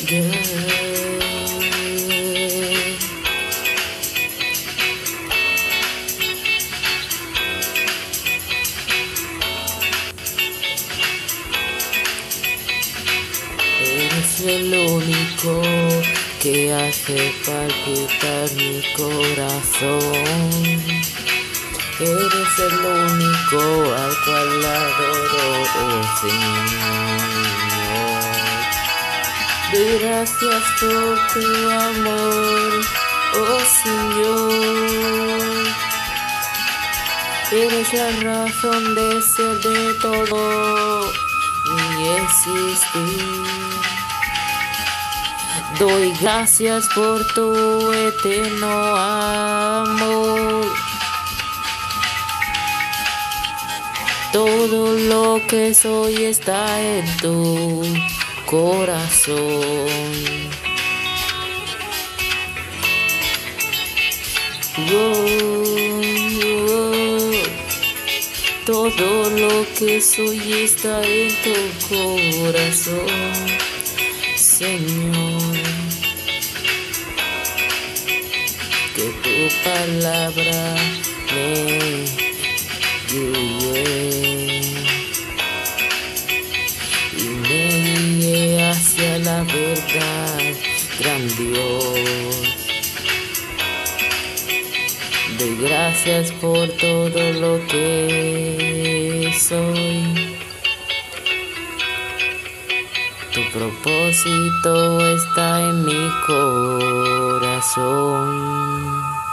Yeah. Eres el único que hace palpitar mi corazón. Eres el único al cual adoro, oh Señor. Doy gracias por tu amor, oh Señor. Eres la razón de ser de todo mi existir. Doy gracias por tu eterno amor. Todo lo que soy está en tu corazón. Todo lo que soy está en tu corazón, Señor. Que tu palabra me guíe y me guíe hacia la verdad, gran Dios. Doy gracias por todo lo que soy. Tu propósito está en mi corazón.